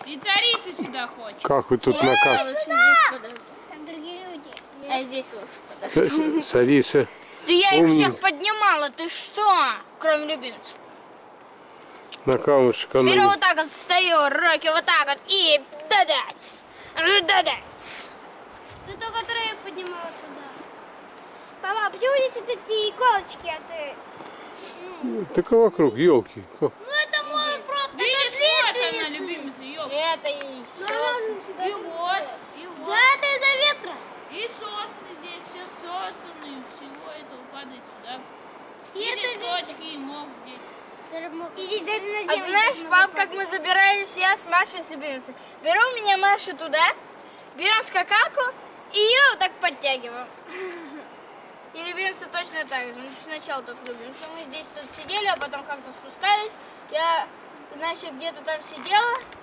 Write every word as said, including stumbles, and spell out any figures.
И царица сюда хочет. Как вы тут на кафе? Там другие люди. А здесь лучше подожди. Царица. Да я их Умник. всех поднимала, ты что? Кроме любимцев. На камушек. она Беру не- вот так вот, встаю, руки вот так вот и дадать. Дадать. Ты то, которое я поднимала сюда. Папа, а почему здесь вот эти иголочки, а ты... Ну, Так а вокруг елки. ну это может просто... Видишь, это вот она, лиственница. любимица, елка. Это и Ну она же сюда И вот, и вот. Да, это из-за ветра. И сосны здесь, все сосаны, всего этого падает сюда. И И это листочки, и мох здесь. И здесь даже на А землю. знаешь, можно пап, попасть. как мы забирались, я с Машей с любимцем. Беру меня Машу туда, берем скакалку и ее вот так подтягиваем. И любимцы точно так же. Мы сначала только любим, что мы здесь тут сидели, а потом как-то спускались. Я, значит, где-то там сидела,